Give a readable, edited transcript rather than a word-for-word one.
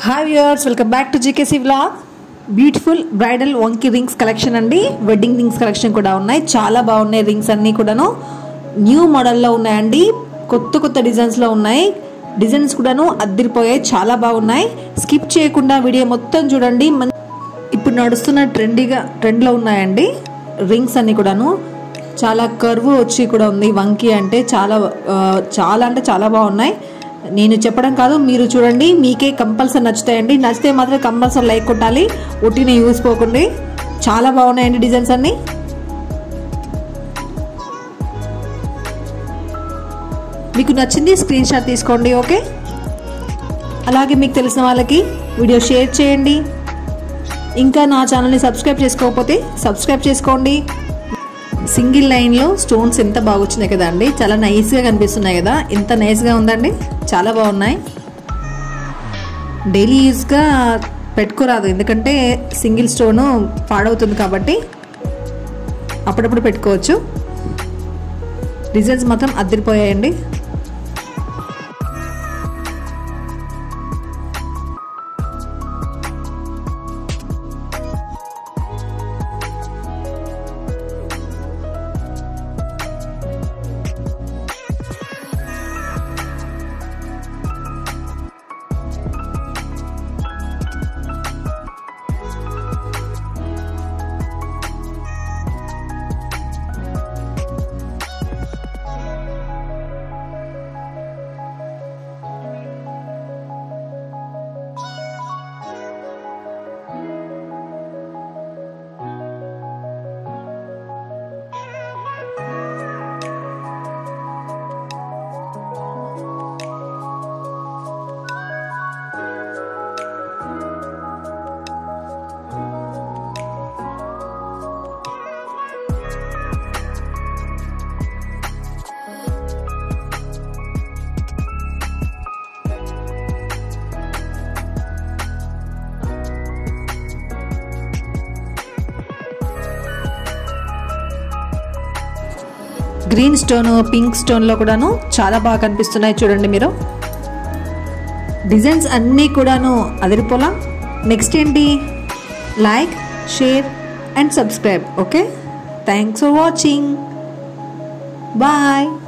Hi viewers, welcome back to GKC vlog. Beautiful bridal వంకీ rings collection అండి. Wedding rings collection కూడా ఉన్నాయి. చాలా బాగున్నాయి. రింగ్స్ అన్నీ కూడాను న్యూ మోడల్లో ఉన్నాయండి. కొత్త కొత్త డిజైన్స్లో ఉన్నాయి. డిజైన్స్ కూడాను అద్దరిపోయాయి. చాలా బాగున్నాయి. స్కిప్ చేయకుండా వీడియో మొత్తం చూడండి. ఇప్పుడు నడుస్తున్న ట్రెండ్లో ఉన్నాయండి రింగ్స్ అన్నీ కూడాను. చాలా కర్వ్ వచ్చి కూడా ఉంది. వంకీ అంటే చాలా బాగున్నాయి. నేను చెప్పడం కాదు, మీరు చూడండి, మీకే కంపల్సరీ నచ్చుతాయండి. నచ్చితే మాత్రం కంపల్సరీ లైక్ కొట్టాలి. ఒట్టిని యూస్ పోకండి. చాలా బాగున్నాయండి డిజైన్స్ అన్ని. మీకు నచ్చింది స్క్రీన్ షాట్ తీసుకోండి. ఓకే, అలాగే మీకు తెలిసిన వాళ్ళకి వీడియో షేర్ చేయండి. ఇంకా నా ఛానల్ని సబ్స్క్రైబ్ చేసుకోకపోతే సబ్స్క్రైబ్ చేసుకోండి. సింగిల్ లైన్లో స్టోన్స్ ఎంత బాగా వచ్చినాయి కదా అండి. చాలా నైస్గా కనిపిస్తున్నాయి కదా. ఎంత నైస్గా ఉందండి. చాలా బాగున్నాయి. డైలీ యూజ్గా పెట్టుకోరాదు, ఎందుకంటే సింగిల్ స్టోను పాడవుతుంది కాబట్టి అప్పుడప్పుడు పెట్టుకోవచ్చు. డిజైన్స్ మాత్రం అద్దరిపోయాయండి. గ్రీన్ స్టోన్, పింక్ స్టోన్లో కూడాను చాలా బాగా కనిపిస్తున్నాయి. చూడండి మీరు, డిజైన్స్ అన్నీ కూడాను అదిరిపోలా. నెక్స్ట్ ఏంటి, like, share and subscribe. Okay, thanks for watching. Bye.